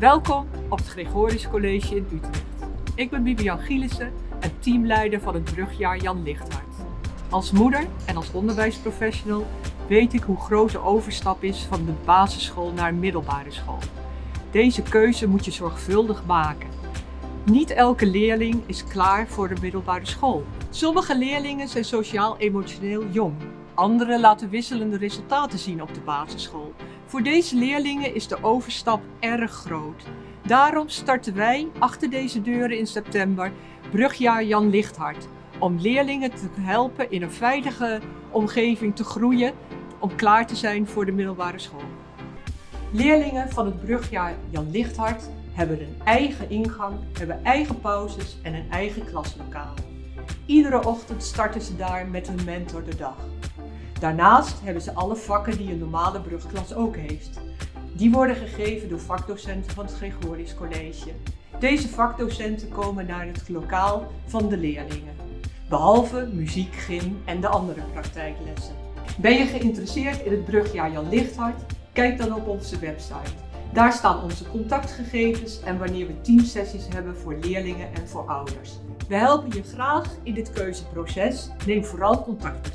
Welkom op het Gregorius College in Utrecht. Ik ben Bibian Gielissen en teamleider van het brugjaar Jan Lichthart. Als moeder en als onderwijsprofessional weet ik hoe groot de overstap is van de basisschool naar een middelbare school. Deze keuze moet je zorgvuldig maken. Niet elke leerling is klaar voor de middelbare school. Sommige leerlingen zijn sociaal-emotioneel jong. Anderen laten wisselende resultaten zien op de basisschool. Voor deze leerlingen is de overstap erg groot. Daarom starten wij achter deze deuren in september brugjaar Jan Lichthart. Om leerlingen te helpen in een veilige omgeving te groeien om klaar te zijn voor de middelbare school. Leerlingen van het brugjaar Jan Lichthart hebben een eigen ingang, hebben eigen pauzes en een eigen klaslokaal. Iedere ochtend starten ze daar met hun mentor de dag. Daarnaast hebben ze alle vakken die een normale brugklas ook heeft. Die worden gegeven door vakdocenten van het Gregorius College. Deze vakdocenten komen naar het lokaal van de leerlingen, behalve muziek, gym en de andere praktijklessen. Ben je geïnteresseerd in het brugjaar Jan Lichthart? Kijk dan op onze website. Daar staan onze contactgegevens en wanneer we teamsessies hebben voor leerlingen en voor ouders. We helpen je graag in dit keuzeproces. Neem vooral contact met